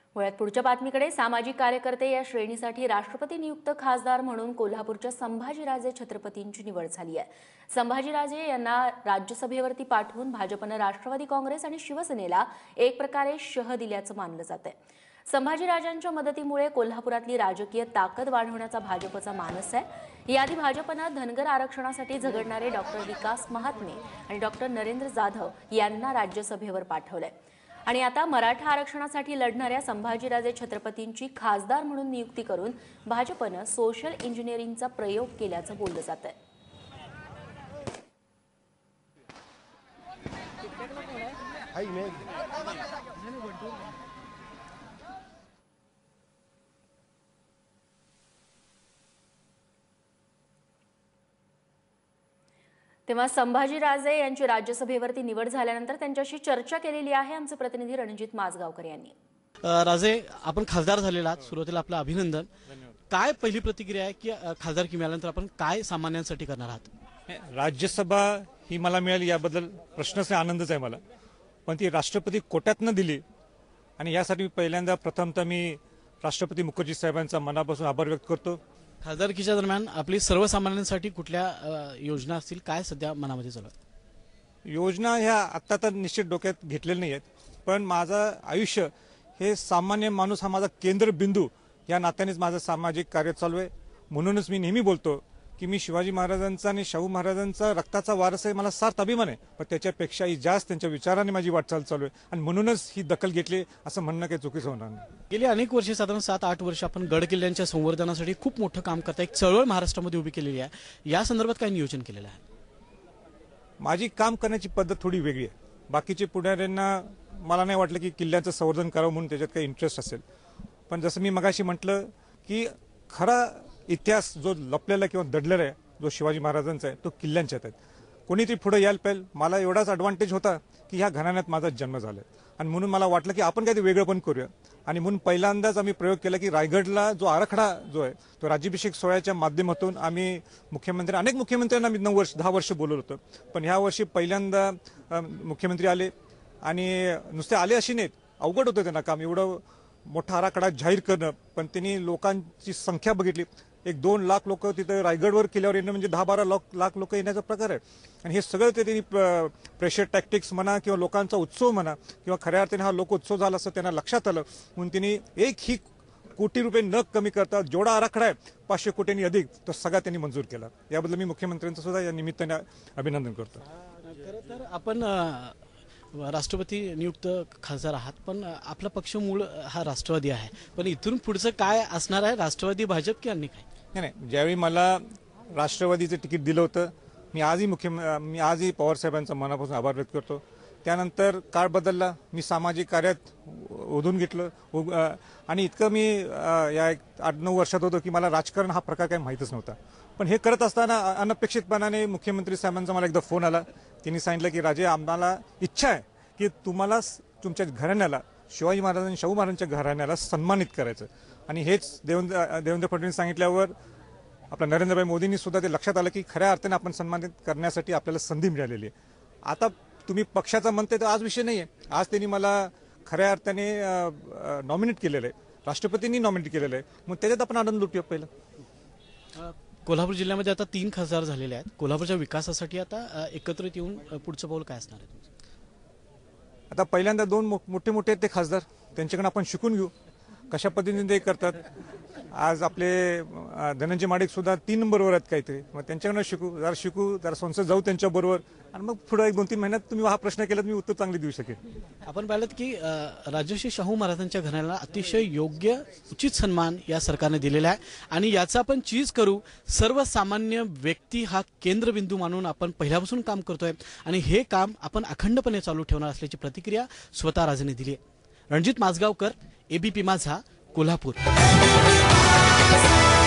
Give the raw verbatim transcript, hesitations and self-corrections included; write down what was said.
वळ्यात पुढच्या बातमीकडे सामाजिक कार्यकर्ते या श्रेणीसाठी राष्ट्रपती नियुक्त खासदार म्हणून कोल्हापूरच्या संभाजी राजे छत्रपतींची निवड झाली आहे। संभाजी राजे यांना राज्यसभेवरती पाठवून भाजपने राष्ट्रवादी काँग्रेस आणि शिवसेनेला एक प्रकारे शह दिल्याचं मानलं जातंय। संभाजी राजांच्या मदतीमुळे कोल्हापुरातली राजकीय ताकद वाढवण्याचा भाजपचा मानस आहे। याआधी भाजपने धनगर आरक्षणासाठी झगडणारे डॉक्टर विकास महात्मे आणि डॉक्टर नरेंद्र जाधव यांना राज्यसभेवर पाठवलंय आणि आता मराठा आरक्षणासाठी लढणाऱ्या संभाजीराजे छत्रपतींची खासदार म्हणून नियुक्ती करून भाजपने सोशल इंजिनिअरिंगचा प्रयोग केल्याचं बोललं जातंय। तेव्हा संभाजी राजे यांची राज्यसभेवरती निवड झाल्यानंतर त्यांच्याशी चर्चा केलेली आहे आमचे प्रतिनिधी रणजित माजगावकर यांनी। राजे, आपण खासदार झालेला आहात, सुरुवातीला आपलं अभिनंदन। काय पहिली प्रतिक्रिया आहे की खासदारकी मिळाल्यानंतर आपण काय सामान्यांसाठी करणार आहात? राज्यसभा ही मला मिळाली याबद्दल प्रश्नच नाही, आनंदच आहे मला, पण ती राष्ट्रपती कोट्यातनं दिली आणि यासाठी पहिल्यांदा प्रथमतः मी राष्ट्रपती मुखर्जी साहेबांचा मनापासून आभार व्यक्त करतो। खासदारकीच्या दरम्यान आपली सर्वसामान्यांसाठी कुठल्या योजना असतील, काय सध्या मनामध्ये चालू आहे? योजना ह्या आता तर निश्चित डोक्यात घेतलेल्या नाही आहेत, पण माझं आयुष्य हे सामान्य माणूस हा माझा केंद्रबिंदू या नात्यानेच माझं सामाजिक कार्य चालू आहे। म्हणूनच मी नेहमी बोलतो की मी शिवाजी महाराजांचा आणि शाहू महाराजांचा रक्ताचा वारस आहे, मला सार्थ अभिमान आहे, पण त्याच्यापेक्षाही जास्त त्यांच्या विचाराने माझी वाटचाल चालू आहे आणि म्हणूनच ही दखल घेतली असं म्हणणं काही चुकीचं होणार नाही। गेली अनेक वर्षे, साधारण सात आठ वर्ष आपण गड किल्ल्यांच्या संवर्धनासाठी खूप मोठं काम करता, एक चळवळ महाराष्ट्रामध्ये उभी केलेली आहे, या संदर्भात काय नियोजन केलेलं आहे? माझी काम करण्याची पद्धत थोडी वेगळी आहे। बाकीचे पुढाऱ्यांना मला नाही वाटलं की किल्ल्यांचं संवर्धन करावं म्हणून त्याच्यात काही इंटरेस्ट असेल, पण जसं मी मगाशी म्हटलं की खरा इतिहास जो लपलेला किंवा दडलेला आहे जो शिवाजी महाराजांचा आहे तो किल्ल्यांच्यात आहे। कोणीतरी पुढे यायला पाहिजे। मला एवढाच ॲडव्हान्टेज होता की ह्या घराण्यात माझा जन्म झाला आणि म्हणून मला वाटलं की आपण काहीतरी वेगळं पण करूया आणि म्हणून पहिल्यांदाच आम्ही प्रयोग केला की रायगडला जो आराखडा जो आहे तो राज्याभिषेक सोहळ्याच्या माध्यमातून आम्ही मुख्यमंत्री अनेक मुख्यमंत्र्यांना आम्ही नऊ वर्ष दहा वर्ष बोलवलं होतं, पण ह्या वर्षी पहिल्यांदा मुख्यमंत्री आले आणि नुसते आले अशी नाहीत, अवघड होतं त्यांना काम, एवढं मोठा आराखडा जाहीर करणं, पण त्यांनी लोकांची संख्या बघितली, एक दोन लाख लोक तिथे रायगडवर किल्ल्यावर येणं म्हणजे दहा बारा लाख लाख लोक येण्याचा प्रकार आहे आणि हे सगळं ते त्यांनी प्रेशर टॅक्टिक्स म्हणा किंवा लोकांचा उत्सव म्हणा किंवा खऱ्या अर्थाने हा लोक उत्सव झाला असं त्यांना लक्षात आलं, म्हणून त्यांनी एक ही कोटी रुपये न कमी करता जेवढा आराखडा आहे पाचशे कोटींनी अधिक तो सगळा त्यांनी मंजूर केला। याबद्दल मी मुख्यमंत्र्यांचं सुद्धा या निमित्ताने अभिनंदन करतो। खरं तर आपण राष्ट्रपती नियुक्त खासदार आहात, पण आपला पक्ष मूळ हा राष्ट्रवादी आहे, पण इथून पुढचं काय असणार आहे? राष्ट्रवादी, भाजप की अन्य काय? नाही नाही, ज्यावेळी मला राष्ट्रवादीचं तिकीट दिलं होतं मी आजही मुख्य मी आजही पवार साहेबांचा मनापासून आभार व्यक्त करतो। त्यानंतर काळ बदलला, मी सामाजिक कार्यात ओढून घेतलं आणि इतकं मी या एक आठ नऊ वर्षात होतो की मला राजकारण हा प्रकार काही माहीतच नव्हता, पण हे करत असताना अनपेक्षितपणाने मुख्यमंत्री साहेबांचा मला एकदा फोन आला। त्यांनी सांगितलं की राजे, आम्हाला इच्छा आहे की तुम्हाला तुमच्या घराण्याला शिवाजी महाराज आणि शाहू महाराजांच्या घराण्याला सन्मानित करायचं आणि हेच देवेंद्र देवेंद्र फडणवीस सांगितल्यावर आपल्या नरेंद्रभाई मोदींनी सुद्धा ते लक्षात आलं की खऱ्या अर्थाने आपण सन्मानित करण्यासाठी आपल्याला संधी मिळालेली आहे। आता तुम्ही पक्षाचा म्हणते तर आज विषय नाही आहे, आज त्यांनी मला खऱ्या अर्थाने नॉमिनेट केलेलं आहे, राष्ट्रपतींनी नॉमिनेट केलेलं आहे, मग त्याच्यात आपण आनंद लुटूया। पहिलं कोल्हापूर जिल्ह्यामध्ये आता तीन खासदार झालेले आहेत, कोल्हापूरच्या विकासासाठी आता एकत्रित येऊन पुढचं पाऊल काय असणार आहे? आता पहिल्यांदा दोन मोठे मोठे आहेत ते खासदार, त्यांच्याकडे आपण शिकून घेऊ कशा पद्धतीने ते करतात। आज आपले धनंजय माडिक सुद्धा तीन नंबरवर आहेत काहीतरी, मग त्यांच्याकडनं शिकू, जरा शिकू, जरा संसद जाऊ त्यांच्याबरोबर आणि मग पुढे एक दोन तीन महिन्यात तुम्ही हा प्रश्न केला मी उत्तर चांगली देऊ शकेन। आपण पाहिलं की राजर्षी शाहू महाराजांच्या घराण्याला अतिशय योग्य उचित सन्मान या सरकारने दिलेला आहे आणि याचा आपण चीज करू, सर्वसामान्य व्यक्ती हा केंद्रबिंदू मानून आपण पहिल्यापासून काम करतोय आणि हे काम आपण अखंडपणे चालू ठेवणार असल्याची प्रतिक्रिया स्वतः राजेने दिली आहे। रणजित माजगावकर, एबीपी माझा, कोल्हापूर।